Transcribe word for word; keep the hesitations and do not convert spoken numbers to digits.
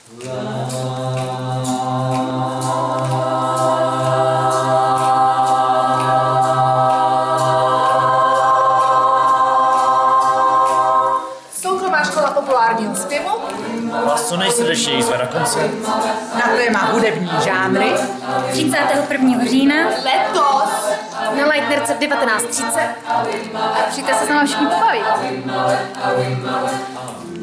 Soukromá škola populárního zpěvu. Vás co nejsrdečněji zve na koncert. Na téma hudební žánry. třicátého prvního října. Letos. Na Leitnerce v devatenáct třicet. A přijďte se s námi všichni pobavit.